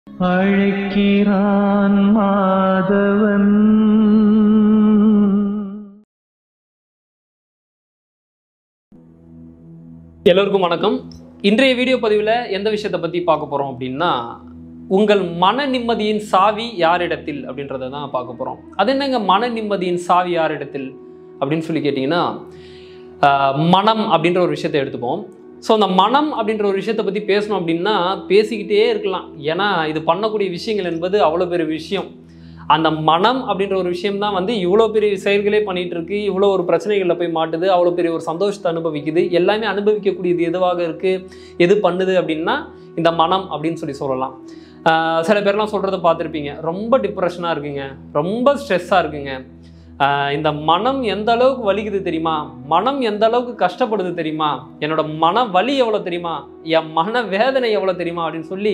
அழைக்கிறான் மாதவன். எல்லோருக்கும் வணக்கம். இன்றைய வீடியோ பதிவில் எந்த விஷயத்தை பற்றி பார்க்க போகிறோம் அப்படின்னா, உங்கள் மன நிம்மதியின் சாவி யாரிடத்தில் அப்படின்றத தான் பார்க்க போகிறோம். அது என்னங்க மன நிம்மதியின் சாவி யாரிடத்தில் அப்படின்னு சொல்லி கேட்டிங்கன்னா, மனம் அப்படின்ற ஒரு விஷயத்தை எடுத்துப்போம். ஸோ அந்த மனம் அப்படின்ற ஒரு விஷயத்தை பற்றி பேசணும் அப்படின்னா பேசிக்கிட்டே இருக்கலாம். ஏன்னா இது பண்ணக்கூடிய விஷயங்கள் என்பது அவ்வளோ பெரிய விஷயம். அந்த மனம் அப்படின்ற ஒரு விஷயம் தான் வந்து இவ்வளோ பெரிய செயல்களே பண்ணிகிட்டு இருக்கு, இவ்வளோ ஒரு பிரச்சனைகளில் போய் மாட்டுது, அவ்வளோ பெரிய ஒரு சந்தோஷத்தை அனுபவிக்குது. எல்லாமே அனுபவிக்கக்கூடியது எதுவாக இருக்குது, எது பண்ணுது அப்படின்னா இந்த மனம் அப்படின்னு சொல்லலாம். சில பேர்லாம் சொல்கிறத பார்த்துருப்பீங்க, ரொம்ப டிப்ரெஷனாக இருக்குங்க, ரொம்ப ஸ்ட்ரெஸ்ஸாக இருக்குங்க, இந்த மனம் எந்த அளவுக்கு வலிக்குது தெரியுமா, மனம் எந்த அளவுக்கு கஷ்டப்படுது தெரியுமா, என்னோட மன வலி எவ்வளோ தெரியுமா, என் மன வேதனை எவ்வளோ தெரியுமா அப்படின்னு சொல்லி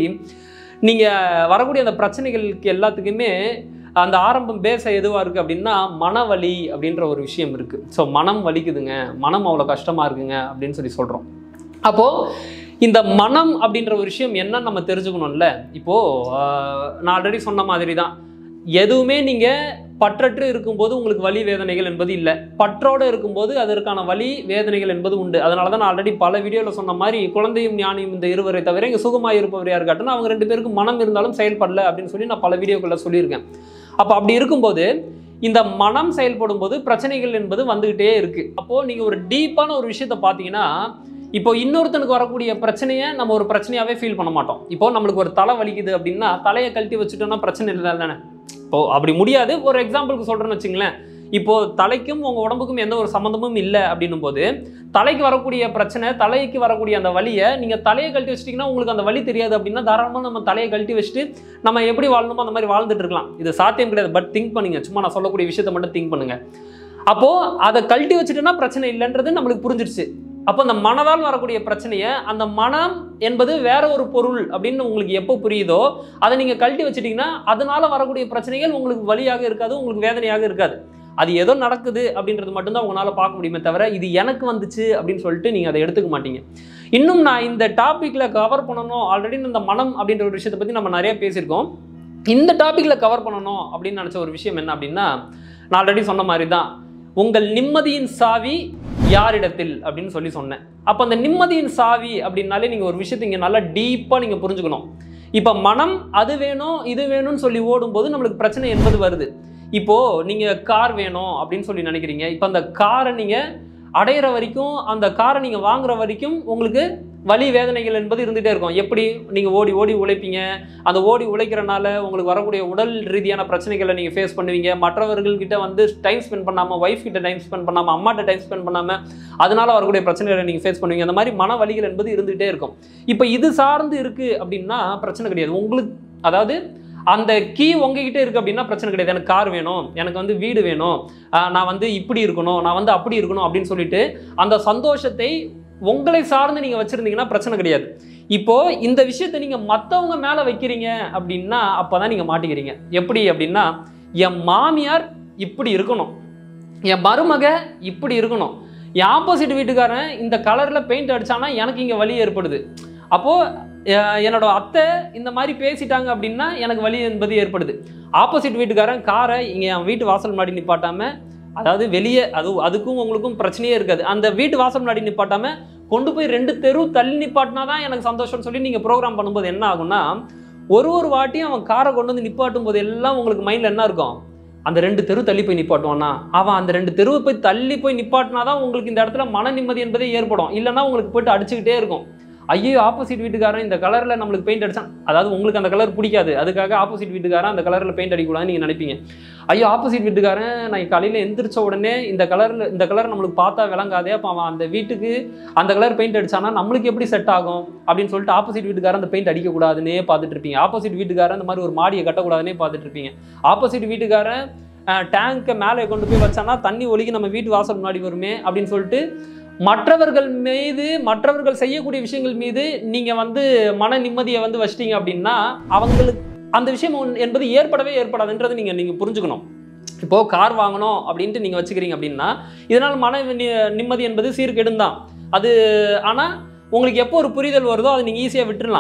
நீங்கள் வரக்கூடிய அந்த பிரச்சனைகளுக்கு எல்லாத்துக்குமே அந்த ஆரம்பம் பேச எதுவாக இருக்குது அப்படின்னா மனவலி அப்படின்ற ஒரு விஷயம் இருக்குது. ஸோ மனம் வலிக்குதுங்க, மனம் அவ்வளோ கஷ்டமாக இருக்குங்க அப்படின்னு சொல்கிறோம். அப்போது இந்த மனம் அப்படின்ற ஒரு விஷயம் என்னன்னு நம்ம தெரிஞ்சுக்கணும்ல. இப்போது நான் ஆல்ரெடி சொன்ன மாதிரி தான், எதுவுமே நீங்கள் பற்றற்று இருக்கும்போது உங்களுக்கு வலி வேதனைகள் என்பது இல்லை, பற்றோடு இருக்கும்போது அதற்கான வலி வேதனைகள் என்பது உண்டு. அதனால தான் நான் ஆல்ரெடி பல வீடியோவில் சொன்ன மாதிரி குழந்தையும் ஞானியும் இந்த இருவரை தவிர இங்கே சுகமாக இருப்பவர் யார் காட்டுன்னா அவங்க ரெண்டு பேருக்கும் மனம் இருந்தாலும் செயல்படல அப்படின்னு சொல்லி நான் பல வீடியோக்களில் சொல்லியிருக்கேன். அப்போ அப்படி இருக்கும்போது இந்த மனம் செயல்படும் போது பிரச்சனைகள் என்பது வந்துகிட்டே இருக்குது. அப்போது நீங்கள் ஒரு டீப்பான ஒரு விஷயத்தை பார்த்தீங்கன்னா, இப்போ இன்னொருத்தனுக்கு வரக்கூடிய பிரச்சனையை நம்ம ஒரு பிரச்சனையாகவே ஃபீல் பண்ண மாட்டோம். இப்போ நம்மளுக்கு ஒரு தலை வலிக்குது அப்படின்னா தலையை கழட்டி வச்சுட்டோம்னா பிரச்சனை இல்லை தானே. இப்போது அப்படி முடியாது. ஒரு எக்ஸாம்பிளுக்கு சொல்கிறேன்னு வச்சுங்களேன், இப்போது தலைக்கும் உங்கள் உடம்புக்கும் எந்த ஒரு சம்மந்தமும் இல்லை அப்படின்னும் போது தலைக்கு வரக்கூடிய பிரச்சனை, தலைக்கு வரக்கூடிய அந்த வலியை நீங்கள் தலையை கழட்டி வச்சிட்டிங்கன்னா உங்களுக்கு அந்த வலி தெரியாது அப்படின்னா தாராளமாக நம்ம தலையை கழட்டி வச்சுட்டு நம்ம எப்படி வாழணுமோ அந்த மாதிரி வாழ்ந்துட்டு இருக்கலாம். இது சாத்தியம் கிடையாது. பட் திங்க் பண்ணுங்க, சும்மா நான் சொல்லக்கூடிய விஷயத்தை மட்டும் திங்க் பண்ணுங்கள். அப்போது அதை கழட்டி வச்சுட்டுன்னா பிரச்சனை இல்லைன்றது நம்மளுக்கு புரிஞ்சிருச்சு. அப்போ அந்த மனதால் வரக்கூடிய பிரச்சனையை, அந்த மனம் என்பது வேற ஒரு பொருள் அப்படின்னு உங்களுக்கு எப்போ புரியுதோ அதை நீங்கள் கழட்டி வச்சுட்டிங்கன்னா அதனால வரக்கூடிய பிரச்சனைகள் உங்களுக்கு வலியாக இருக்காது, உங்களுக்கு வேதனையாக இருக்காது. அது ஏதோ நடக்குது அப்படின்றது மட்டும்தான் உங்களால் பார்க்க முடியுமே தவிர இது எனக்கு வந்துச்சு அப்படின்னு சொல்லிட்டு நீங்கள் அதை எடுத்துக்க மாட்டீங்க. இன்னும் நான் இந்த டாப்பிக்கில் கவர் பண்ணணும், ஆல்ரெடி இந்த மனம் அப்படின்ற ஒரு விஷயத்தை பற்றி நம்ம நிறைய பேசியிருக்கோம். இந்த டாப்பிக்கில் கவர் பண்ணணும் அப்படின்னு நினச்ச ஒரு விஷயம் என்ன அப்படின்னா, நான் ஆல்ரெடி சொன்ன மாதிரி தான், உங்கள் நிம்மதியின் சாவி யாரிடத்தில் அப்படின்னு சொன்னேன். அப்போ அந்த நிம்மதியின் சாவி அப்படின்னாலே நீங்கள் ஒரு விஷயத்தை இங்கே நல்லா டீப்பாக நீங்கள் புரிஞ்சுக்கணும். இப்போ மனம் அது வேணும் இது வேணும்னு சொல்லி ஓடும்போது நம்மளுக்கு பிரச்சனை என்பது வருது. இப்போது நீங்கள் கார் வேணும் அப்படின்னு சொல்லி நினைக்கிறீங்க. இப்போ அந்த காரை நீங்கள் அடையிற வரைக்கும், அந்த காரை நீங்கள் வாங்குற வரைக்கும் உங்களுக்கு வலி வேதனைகள் என்பது இருந்துகிட்டே இருக்கும். எப்படி நீங்கள் ஓடி ஓடி உழைப்பீங்க, அந்த ஓடி உழைக்கிறனால உங்களுக்கு வரக்கூடிய உடல் ரீதியான பிரச்சனைகளை நீங்கள் ஃபேஸ் பண்ணுவீங்க. மற்றவர்கள்கிட்ட வந்து டைம் ஸ்பெண்ட் பண்ணாமல், ஒய்ஃப் கிட்ட டைம் ஸ்பெண்ட் பண்ணாமல், அம்மாட்ட டைம் ஸ்பெண்ட் பண்ணாமல் அதனால் வரக்கூடிய பிரச்சனைகளை நீங்கள் ஃபேஸ் பண்ணுவீங்க. அந்த மாதிரி மன வலிகள் என்பது இருந்துகிட்டே இருக்கும். இப்போ இது சார்ந்து இருக்குது அப்படின்னா பிரச்சனை கிடையாது உங்களுக்கு. அதாவது அந்த கீ உங்ககிட்ட இருக்குது அப்படின்னா பிரச்சனை கிடையாது. எனக்கு கார் வேணும், எனக்கு வந்து வீடு வேணும், நான் வந்து இப்படி இருக்கணும், நான் வந்து அப்படி இருக்கணும் அப்படின்னு சொல்லிட்டு அந்த சந்தோஷத்தை உங்களை சார்ந்து நீங்கள் வச்சுருந்தீங்கன்னா பிரச்சனை கிடையாது. இப்போது இந்த விஷயத்தை நீங்கள் மற்றவங்க மேலே வைக்கிறீங்க அப்படின்னா அப்போ தான் நீங்கள் மாட்டிக்கிறீங்க. எப்படி அப்படின்னா, என் மாமியார் இப்படி இருக்கணும், என் மருமக இப்படி இருக்கணும், என் ஆப்போசிட் வீட்டுக்காரன் இந்த கலரில் பெயிண்ட் அடித்தானா எனக்கு இங்கே வலி ஏற்படுது, அப்போது என்னோட அத்தை இந்த மாதிரி பேசிட்டாங்க அப்படின்னா எனக்கு வலி என்பது ஏற்படுது. ஆப்போசிட் வீட்டுக்காரன் காரை இங்கே என் வீட்டு வாசல் முன்னாடி நிப்பாட்டாமல், அதாவது வெளியே அதுக்கும் உங்களுக்கும் பிரச்சனையே இருக்காது, அந்த வீட்டு வாசல் முன்னாடி நிப்பாட்டாமல் கொண்டு போய் 2 தெரு தள்ளி நிப்பாட்டினா தான் எனக்கு சந்தோஷம்னு சொல்லி நீங்கள் ப்ரோக்ராம் பண்ணும்போது என்ன ஆகும்னா, ஒரு வாட்டியும் அவன் காரை கொண்டு வந்து நிப்பாட்டும் போது எல்லாம் உங்களுக்கு மைண்டில் என்ன இருக்கும், அந்த 2 தெரு தள்ளி போய் நிப்பாட்டுவானா, அவன் அந்த 2 தெருவை போய் தள்ளி போய் நிப்பாட்டினா தான் உங்களுக்கு இந்த இடத்துல மன நிம்மதி என்பதே ஏற்படும். இல்லைன்னா உங்களுக்கு போய்ட்டு அடிச்சுக்கிட்டே இருக்கும். ஐயோ ஆப்போசிட் வீட்டுக்காரன் இந்த கலரில் நம்மளுக்கு பெயிண்ட் அடித்தான், அதாவது உங்களுக்கு அந்த கலர் பிடிக்காது, அதுக்காக ஆப்போசிட் வீட்டுக்காரன் அந்த கலரில் பெயிண்ட் அடிக்கூடாதுன்னு நீங்கள் நினைப்பீங்க. ஐயோ ஆப்போசிட் வீட்டுக்காரன் நான் காலையில் எந்திரிச்ச உடனே இந்த கலர் நம்மளுக்கு பார்த்தா விளங்காதே, அப்போ அவன் அந்த வீட்டுக்கு அந்த கலர் பெயிண்ட் அடித்தானா நம்மளுக்கு எப்படி செட் ஆகும் அப்படின்னு சொல்லிட்டு ஆப்போசிட் வீட்டுக்காரன் அந்த பெயிண்ட் அடிக்கக்கூடாதுன்னே பார்த்துட்டு இருப்பீங்க. ஆப்போசிட் வீட்டுக்காரன் இந்த மாதிரி ஒரு மாடியை கட்டக்கூடாதுன்னே பார்த்துட்டு இருப்பீங்க. ஆப்போசிட் வீட்டுக்காரன் டேங்கை மேலே கொண்டு போய் வச்சானா தண்ணி ஒழுகி நம்ம வீட்டு வாசல் முன்னாடி வருமே அப்படின்னு சொல்லிட்டு மற்றவர்கள் மீது, மற்றவர்கள் செய்யக்கூடிய விஷயங்கள் மீது நீங்கள் வந்து மன நிம்மதியை வந்து வச்சிட்டீங்க அப்படின்னா அவங்களுக்கு அந்த விஷயம் என்பது ஏற்படவே ஏற்படாதுன்றது நீங்கள் புரிஞ்சுக்கணும். இப்போது கார் வாங்கணும் அப்படின்ட்டு நீங்கள் வச்சுக்கிறீங்க அப்படின்னா இதனால் மன நிம்மதி என்பது சீர்கெடும் தான் அது. ஆனால் உங்களுக்கு எப்போ ஒரு புரிதல் வருதோ அதை நீங்கள் ஈஸியாக விட்டுடலாம்.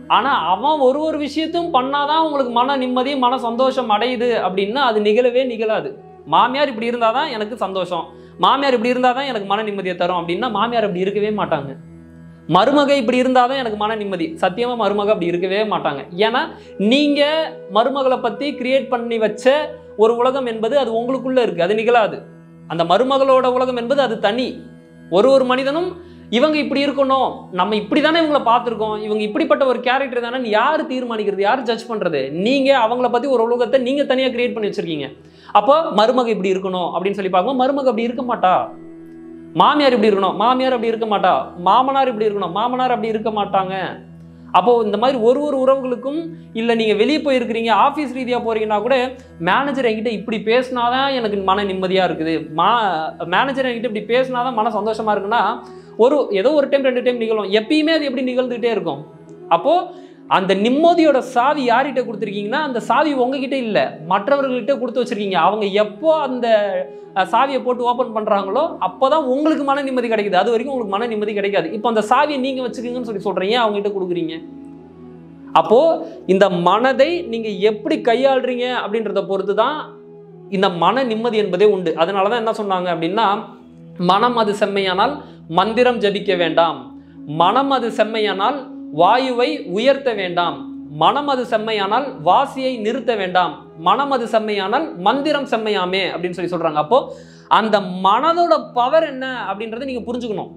ஆனால் அவன் ஒரு விஷயத்தையும் பண்ணாதான் உங்களுக்கு மன நிம்மதி மன சந்தோஷம் அடையுது அப்படின்னா அது நிகழவே நிகழாது. மாமியார் இப்படி இருந்தால் தான் எனக்கு சந்தோஷம், மாமியார் இப்படி இருந்தால் தான் எனக்கு மன நிம்மதியை தரும் அப்படின்னா மாமியார் அப்படி இருக்கவே மாட்டாங்க. மருமக இப்படி இருந்தால் தான் எனக்கு மன நிம்மதி, சத்தியமாக மருமக அப்படி இருக்கவே மாட்டாங்க. ஏன்னா நீங்கள் மருமகளை பற்றி கிரியேட் பண்ணி வச்ச ஒரு உலகம் என்பது அது உங்களுக்குள்ளே இருக்குது, அது நிகழாது. அந்த மருமகளோட உலகம் என்பது அது தனி. ஒரு மனிதனும் இவங்க இப்படி இருக்கணும், நம்ம இப்படி தானே இவங்களை பார்த்துருக்கோம், இவங்க இப்படிப்பட்ட ஒரு கேரக்டர் தானே யார் தீர்மானிக்கிறது, யார் ஜட்ஜ் பண்ணுறது? நீங்கள் அவங்கள பற்றி ஒரு உலகத்தை நீங்கள் தனியாக கிரியேட் பண்ணி வச்சுருக்கீங்க. அப்போ மருமக இப்படி இருக்கணும் அப்படின்னு சொல்லி பார்க்கும்போது மருமக அப்படி இருக்க மாட்டா. மாமியார் இப்படி இருக்கணும், மாமியார் அப்படி இருக்க மாட்டா. மாமனார் இப்படி இருக்கணும், மாமனார் அப்படி இருக்க மாட்டாங்க. அப்போது இந்த மாதிரி ஒரு உறவுகளுக்கும் இல்லை, நீங்கள் வெளியே போயிருக்கிறீங்க, ஆஃபீஸ் ரீதியாக போகிறீங்கன்னா கூட மேனேஜர் என்கிட்ட இப்படி பேசினாதான் எனக்கு மன நிம்மதியாக இருக்குது, மேனேஜர் என்கிட்ட இப்படி பேசினாதான் மன சந்தோஷமாக இருக்குன்னா ஏதோ ஒரு டைம் 2 டைம் நிகழும், எப்பயுமே அது எப்படி நிகழ்ந்துகிட்டே இருக்கும். அப்போது அந்த நிம்மதியோட சாவி யார்கிட்ட கொடுத்துருக்கீங்கன்னா அந்த சாவி உங்ககிட்ட இல்லை, மற்றவர்கள்கிட்ட கொடுத்து வச்சுருக்கீங்க. அவங்க எப்போ அந்த சாவியை போட்டு ஓப்பன் பண்ணுறாங்களோ அப்போ தான் உங்களுக்கு மன நிம்மதி கிடைக்குது, அது வரைக்கும் உங்களுக்கு மன நிம்மதி கிடைக்காது. இப்போ அந்த சாவியை நீங்கள் வச்சுக்கோங்கன்னு சொல்கிறீங்க, அவங்ககிட்ட கொடுக்குறீங்க. அப்போது இந்த மனதை நீங்கள் எப்படி கையாளுறீங்க அப்படின்றத பொறுத்து தான் இந்த மன நிம்மதி என்பதே உண்டு. அதனால தான் என்ன சொன்னாங்க அப்படின்னா, மனம் அது செம்மையானால் மந்திரம் ஜபிக்க வேண்டாம், மனம் அது செம்மையானால் வாயுவை உயர்த்த வேண்டாம், மனம் அது செம்மையானால் வாசியை நிறுத்த வேண்டாம், மனம் அது செம்மையானால் மந்திரம் செம்மையாமே அப்படின்னு சொல்றாங்க. அப்போ அந்த மனதோட பவர் என்ன அப்படின்றத நீங்க புரிஞ்சுக்கணும்.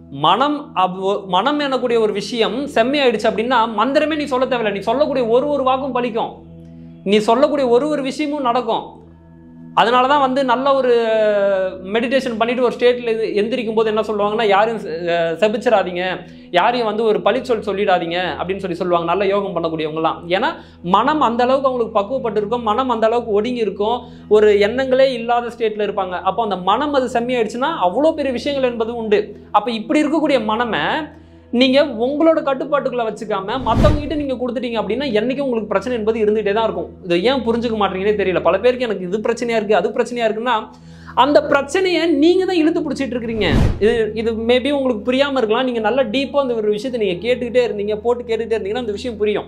மனம் எனக்கூடிய ஒரு விஷயம் செம்மையாயிடுச்சு அப்படின்னா மந்திரமே நீ சொல்ல தேவையில்லை, நீ சொல்லக்கூடிய ஒரு வாக்கும் பலிக்கும், நீ சொல்லக்கூடிய ஒரு விஷயமும் நடக்கும். அதனால தான் வந்து நல்ல ஒரு மெடிடேஷன் பண்ணிட்டு ஒரு ஸ்டேட்டில் எந்திரிக்கும் போது என்ன சொல்லுவாங்கன்னா, யாரையும் செபிச்சிடாதீங்க, யாரையும் வந்து ஒரு பழிச்சொல் சொல்லிடாதீங்க அப்படின்னு சொல்லுவாங்க நல்ல யோகம் பண்ணக்கூடியவங்கலாம். ஏன்னா மனம் அந்த அளவுக்கு அவங்களுக்கு பக்குவப்பட்டு இருக்கும், மனம் அந்த அளவுக்கு ஒடுங்கி இருக்கும், ஒரு எண்ணங்களே இல்லாத ஸ்டேட்டில் இருப்பாங்க. அப்போ அந்த மனம் அது செம்மையாயிடுச்சுன்னா அவ்வளோ பெரிய விஷயங்கள் என்பது உண்டு. அப்போ இப்படி இருக்கக்கூடிய மனமை நீங்கள் உங்களோட கட்டுப்பாட்டுக்குள்ளே வச்சுக்காம மற்றவங்ககிட்ட நீங்கள் கொடுத்துட்டீங்க அப்படின்னா என்றைக்கும் உங்களுக்கு பிரச்சனை என்பது இருந்துகிட்டே தான் இருக்கும். இது ஏன் புரிஞ்சுக்க மாட்டீங்கன்னே தெரியல. பல பேருக்கு எனக்கு இது பிரச்சனையாக இருக்குது, அது பிரச்சனையாக இருக்குன்னா அந்த பிரச்சனையை நீங்கள் தான் இழுத்து பிடிச்சிட்டு இருக்கிறீங்க. இது மேபி உங்களுக்கு புரியாமல் இருக்கலாம். நீங்கள் நல்லா டீப்பாக அந்த ஒரு விஷயத்தை நீங்கள் கேட்டுக்கிட்டே இருந்தீங்கன்னா அந்த விஷயம் புரியும்.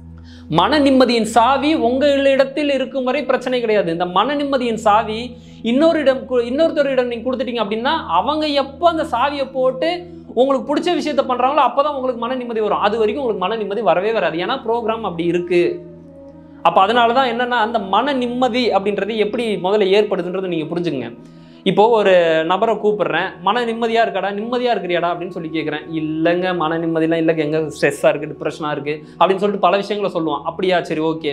மன நிம்மதியின் சாவி உங்களிடத்தில் இருக்கும் வரை பிரச்சனை கிடையாது. இந்த மன நிம்மதியின் சாவி இன்னொருத்தரிடம் நீங்கள் கொடுத்துட்டீங்க அப்படின்னா அவங்க எப்போ அந்த சாவியை போட்டு உங்களுக்கு பிடிச்ச விஷயத்த பண்ணுறாங்களோ அப்போ தான் உங்களுக்கு மன நிம்மதி வரும். அது வரைக்கும் உங்களுக்கு மன நிம்மதி வரவே வராது. ஏன்னா ப்ரோக்ராம் அப்படி இருக்குது. அப்போ அதனால தான் என்னென்னா அந்த மன நிம்மதி அப்படின்றது எப்படி முதல்ல ஏற்படுதுன்றது நீங்கள் புரிஞ்சுங்க. இப்போது ஒரு நபரை கூப்பிட்றேன், மன நிம்மதியாக இருக்காடா, நிம்மதியாக இருக்கிறியாடா அப்படின்னு சொல்லி கேட்குறேன். இல்லைங்க மன நிம்மதியெலாம் இல்லைங்க, எங்கே ஸ்ட்ரெஸ்ஸாக இருக்குது, டிப்ரெஷனாக இருக்குது அப்படின்னு சொல்லிட்டு பல விஷயங்களை சொல்லுவான். அப்படியா, சரி ஓகே,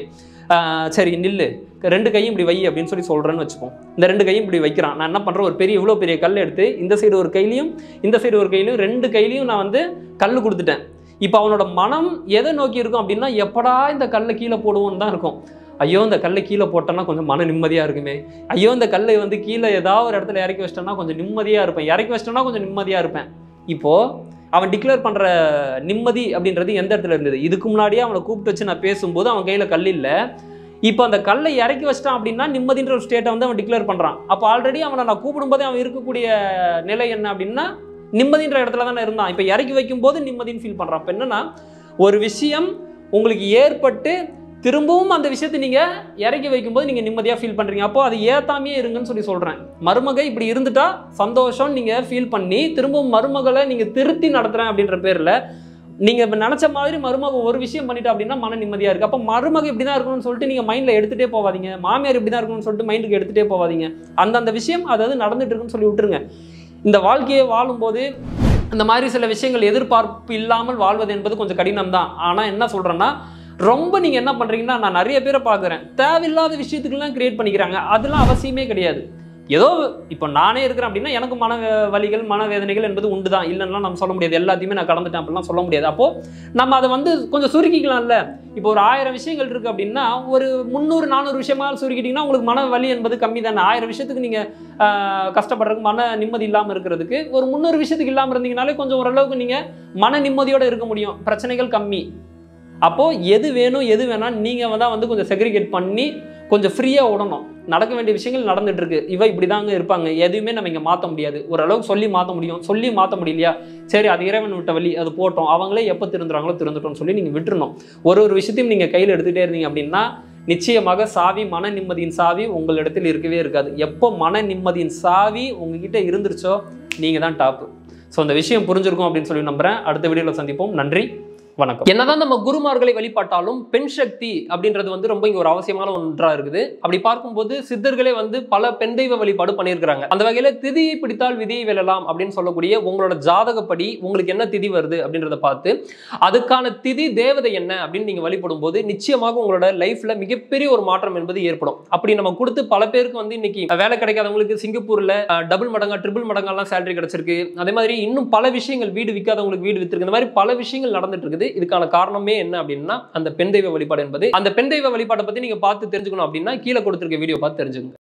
சரி நில்லு, 2 கையும் இப்படி வை அப்படின்னு சொல்கிறேன்னு வச்சுப்போம். இந்த 2 கையும் இப்படி வைக்கிறான். நான் என்ன பண்ணுறேன், ஒரு இவ்வளோ பெரிய கல் எடுத்து இந்த சைடு ஒரு கையிலையும் இந்த சைடு ஒரு கையிலையும் 2 கையிலையும் நான் வந்து கல் கொடுத்துட்டேன். இப்போ அவனோட மனம் எதை நோக்கி இருக்கும் அப்படின்னா, எப்படா இந்த கல்லை கீழே போடுவோன்னு தான் இருக்கும். ஐயோ இந்த கல்லை கீழே போட்டோன்னா கொஞ்சம் மன நிம்மதியாக இருக்குமே, ஐயோ இந்த கல்லை வந்து கீழே ஏதாவது ஒரு இடத்துல இறக்கி வச்சிட்டோன்னா கொஞ்சம் நிம்மதியாக இருப்பேன், இறக்கி வச்சிட்டோன்னா கொஞ்சம் நிம்மதியாக இருப்பேன். இப்போது அவன் டிக்ளேர் பண்ணுற நிம்மதி அப்படின்றது எந்த இடத்துல இருந்தது? இதுக்கு முன்னாடியே அவனை கூப்பிட்டு வச்சு நான் பேசும்போது அவன் கையில் கல் இல்லை, இப்போ அந்த கல்லை இறக்கி வச்சிட்டான் அப்படின்னா நிம்மதின்ற ஒரு ஸ்டேட்டை வந்து அவன் டிக்ளேர் பண்ணுறான். அப்போ ஆல்ரெடி அவனை நான் கூப்பிடும்போதே அவன் இருக்கக்கூடிய நிலை என்ன அப்படின்னா நிம்மதின்ற இடத்துல தானே இருந்தான். இப்போ இறக்கி வைக்கும்போது நிம்மதின்னு ஃபீல் பண்ணுறான். இப்போ என்னன்னா ஒரு விஷயம் உங்களுக்கு ஏற்பட்டு திரும்பவும் அந்த விஷயத்தை நீங்கள் இறக்கி வைக்கும்போது நீங்கள் நிம்மதியாக ஃபீல் பண்ணுறீங்க. அப்போ அது ஏத்தாமே இருங்கன்னு சொல்கிறேன். மருமகை இப்படி இருந்துட்டா சந்தோஷம் நீங்கள் ஃபீல் பண்ணி திரும்பவும் மருமகளை நீங்கள் திருத்தி நடத்துகிறேன் அப்படின்ற பேரில் நீங்கள் இப்போ நினச்ச மாதிரி மருமக ஒரு விஷயம் பண்ணிட்டா அப்படின்னா மன நிம்மதியாக இருக்குது. அப்போ மருமக இப்படி தான் இருக்கணும்னு சொல்லிட்டு நீங்கள் மைண்டில் எடுத்துகிட்டே போவாதீங்க, மாமியார் இப்படி தான் இருக்கணும்னு சொல்லிட்டு மைண்டுக்கு எடுத்துகிட்டே போவாதீங்க. அந்த விஷயம் அதாவது நடந்துட்டு இருக்குன்னு சொல்லி விட்டுருங்க. இந்த வாழ்க்கையை வாழும்போது இந்த மாதிரி சில விஷயங்கள் எதிர்பார்ப்பு இல்லாமல் வாழ்வது என்பது கொஞ்சம் கடினம் தான். ஆனால் என்ன சொல்கிறேன்னா, ரொம்ப நீங்கள் என்ன பண்ணுறீங்கன்னா, நான் நிறைய பேரை பார்க்குறேன், தேவையில்லாத விஷயத்துக்கெல்லாம் கிரியேட் பண்ணிக்கிறாங்க. அதெல்லாம் அவசியமே கிடையாது. ஏதோ இப்போ நானே இருக்கிறேன் அப்படின்னா எனக்கு மன வலிகள் மன வேதனைகள் என்பது உண்டு தான், இல்லைன்னா நம்ம சொல்ல முடியாது. எல்லாத்தையுமே நான் கடந்துட்டேன் அப்படிலாம் சொல்ல முடியாது. அப்போது நம்ம அதை வந்து கொஞ்சம் சுருக்கிக்கலாம்ல. இப்போ ஒரு 1000 விஷயங்கள் இருக்குது அப்படின்னா ஒரு 300-400 விஷயமாக சுருக்கிட்டிங்கன்னா உங்களுக்கு மன வலி என்பது கம்மி தானே. 1000 விஷயத்துக்கு நீங்கள் கஷ்டப்படுறதுக்கு மன நிம்மதி இல்லாமல் இருக்கிறதுக்கு ஒரு 300 விஷயத்துக்கு இல்லாமல் இருந்தீங்கனாலே கொஞ்சம் ஓரளவுக்கு நீங்கள் மன நிம்மதியோடு இருக்க முடியும், பிரச்சனைகள் கம்மி. அப்போது எது வேணும் எது வேணாம் நீங்கள் தான் வந்து கொஞ்சம் செக்ரிகேட் பண்ணி கொஞ்சம் ஃப்ரீயாக விடணும். நடக்க வேண்டிய விஷயங்கள் நடந்துட்டு இருக்கு. இவ இப்படிதாங்க இருப்பாங்க, எதுவுமே நம்ம இங்க மாற்ற முடியாது. ஓரளவுக்கு சொல்லி மாற்ற முடியும், சொல்லி மாற்ற முடியலையா, சரி அது இறைவன் விட்ட வழி, அது போட்டோம், அவங்களே எப்போ திருந்துறாங்களோ திருந்துட்டோம்னு சொல்லி நீங்க விட்டுறணும். ஒரு விஷயத்தையும் நீங்க கையில் எடுத்துகிட்டே இருந்தீங்க அப்படின்னா நிச்சயமாக சாவி, மன நிம்மதியின் சாவி உங்களிடத்தில் இருக்கவே இருக்காது. எப்போ மன நிம்மதியின் சாவி உங்ககிட்ட இருந்துருச்சோ நீங்க தான் டாப்பு. ஸோ அந்த விஷயம் புரிஞ்சிருக்கும் அப்படின்னு சொல்லி நம்புறேன். அடுத்த வீடியோவில் சந்திப்போம். நன்றி, வணக்கம். என்னதான் நம்ம குருமார்களை வழிபாட்டாலும் பெண் சக்தி அப்படின்றது வந்து ரொம்ப இங்க ஒரு அவசியமான ஒன்றா இருக்குது. அப்படி பார்க்கும்போது சித்தர்களே வந்து பல பெண் தெய்வ வழிபாடு பண்ணியிருக்கிறாங்க. அந்த வகையில திதியை பிடித்தால் விதியை வெல்லலாம் அப்படின்னு சொல்லக்கூடிய உங்களோட ஜாதகப்படி உங்களுக்கு என்ன திதி வருது அப்படின்றத பார்த்து அதுக்கான திதி தேவதை என்ன அப்படின்னு நீங்க வழிபடும் போது நிச்சயமாக உங்களோட லைஃப்ல மிகப்பெரிய ஒரு மாற்றம் என்பது ஏற்படும். அப்படி நம்ம கொடுத்து பல பேருக்கு வந்து இன்னைக்கு வேலை கிடைக்காதவங்களுக்கு சிங்கப்பூர்ல டபுள் மடங்கா ட்ரிபிள் மடங்கெல்லாம் சேலரி கிடைச்சிருக்கு. அதே மாதிரி இன்னும் பல விஷயங்கள், வீடு விற்காதவங்களுக்கு வீடு வித்திருக்கு. இந்த மாதிரி பல விஷயங்கள் நடந்துட்டு இருக்குது. இதுக்கான காரணமே என்ன அப்படின்னா அந்த பெண் தெய்வ வழிபாடு என்பது. அந்த பெண் தெய்வ வழிபாட்டை பத்தி நீங்க பார்த்து தெரிஞ்சுக்கணும் அப்படின்னா கீழே கொடுத்திருக்க வீடியோ பார்த்து தெரிஞ்சுக்கணும்.